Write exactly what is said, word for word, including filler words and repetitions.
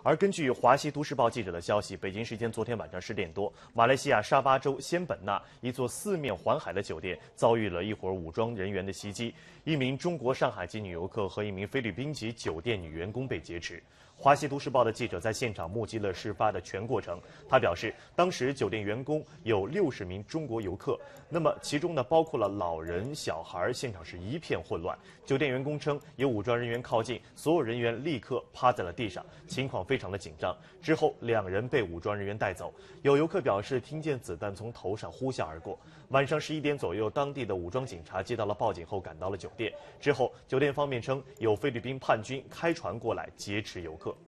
而根据华西都市报记者的消息，北京时间昨天晚上十点多，马来西亚沙巴州仙本那一座四面环海的酒店遭遇了一伙武装人员的袭击，一名中国上海籍女游客和一名菲律宾籍酒店女员工被劫持。华西都市报的记者在现场目击了事发的全过程。他表示，当时酒店员工有六十名中国游客，那么其中呢包括了老人、小孩，现场是一片混乱。酒店员工称，有武装人员靠近，所有人员立刻趴在了地上，情况非常的紧张。之后，两人被武装人员带走。有游客表示，听见子弹从头上呼啸而过。晚上十一点左右，当地的武装警察接到了报警后赶到了酒店。之后，酒店方面称有菲律宾叛军开船过来劫持游客。